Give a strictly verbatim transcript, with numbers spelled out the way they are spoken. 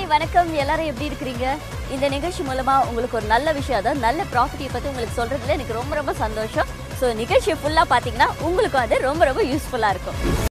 வணக்கம். எல்லாரும் எப்படி இருக்கிறீங்க? இந்த நிகழ்ச்சி மூலமா உங்களுக்கு ஒரு நல்ல விஷயம், அதாவது நல்ல ப்ராப்பர்ட்டியை பத்தி உங்களுக்கு சொல்றதுல எனக்கு ரொம்ப ரொம்ப சந்தோஷம். ஸோ நிகழ்ச்சியை ஃபுல்லா பாத்தீங்கன்னா உங்களுக்கும் அது ரொம்ப ரொம்ப யூஸ்ஃபுல்லா இருக்கும்.